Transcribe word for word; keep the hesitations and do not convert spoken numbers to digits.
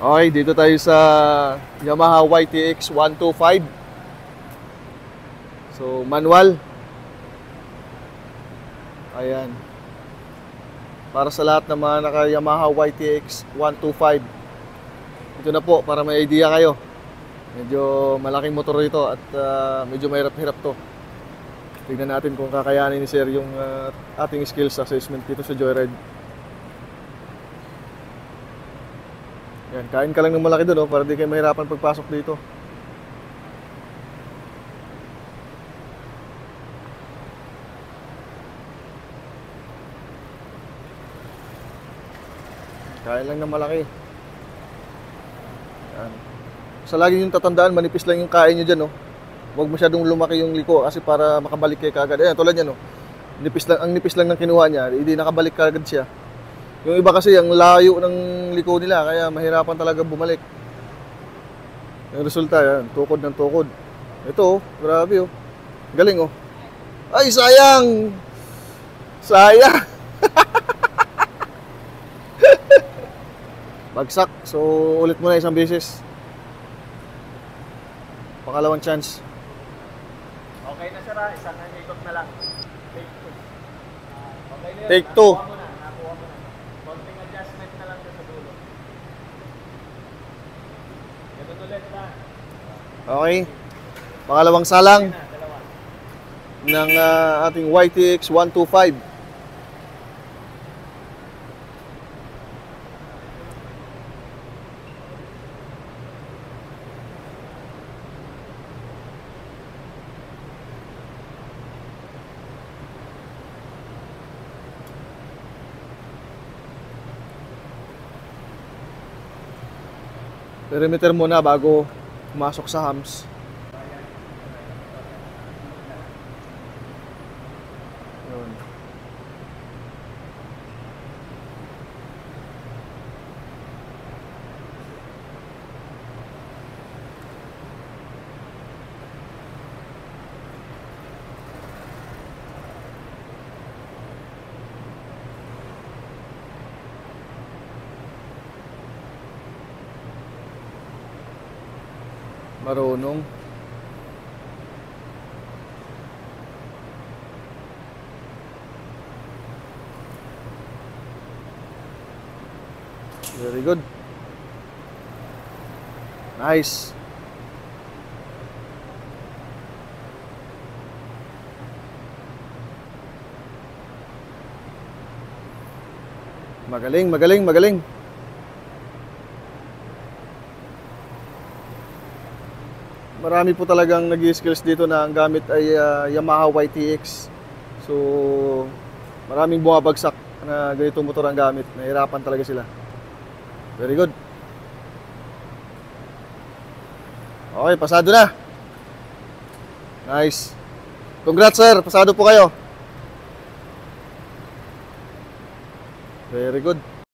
Okay, dito tayo sa Yamaha Y T X one twenty-five. So, manual. Ayan. Para sa lahat ng mga naka-Yamaha Y T X one twenty-five. Ito na po, para may idea kayo. Medyo malaking motor ito at uh, medyo mahirap-hirap to. Tignan natin kung kakayanin ni Sir yung uh, ating skills assessment dito sa Joyride. Yan, kain ka lang ng malaki doon, oh, para di kayo mahirapan pagpasok dito. Kain lang ng malaki. Yan. Sa lagi yung tatandaan, manipis lang yung kain nyo dyan, oh. Huwag masyadong lumaki yung liko kasi para makabalik kayo kagad. Ayan, tulad yan, oh. Nipis lang, ang nipis lang ng kinuha niya, hindi nakabalik kagad siya. Yung iba kasi, ang layo ng liko nila, kaya mahirapan talaga bumalik. Yung resulta, yan, tukod ng tukod. Ito, oh, grabe, oh. Galing, oh. Ay, sayang! Sayang! Bagsak. So, ulit mo na isang beses. Pangalawang chance. Okay na sir, isang ikot na lang. Take two. Okay na yun. Take two. Nakuha mo na, nakuha mo na. Konting adjustment na lang sa dulo. Ganun ulit na. Okay. Pangalawang salang Na, dalawa. ng uh, ating Y T X one twenty-five. Perimeter muna bago pumasok sa hams. Yun. Marunong. Very good. Nice. Magaling, magaling, magaling. Marami po talagang nag-skills dito na ang gamit ay uh, Yamaha Y T X. So, maraming bumabagsak na ganito motor ang gamit. Nahirapan talaga sila. Very good. Okay, pasado na. Nice. Congrats sir, pasado po kayo. Very good.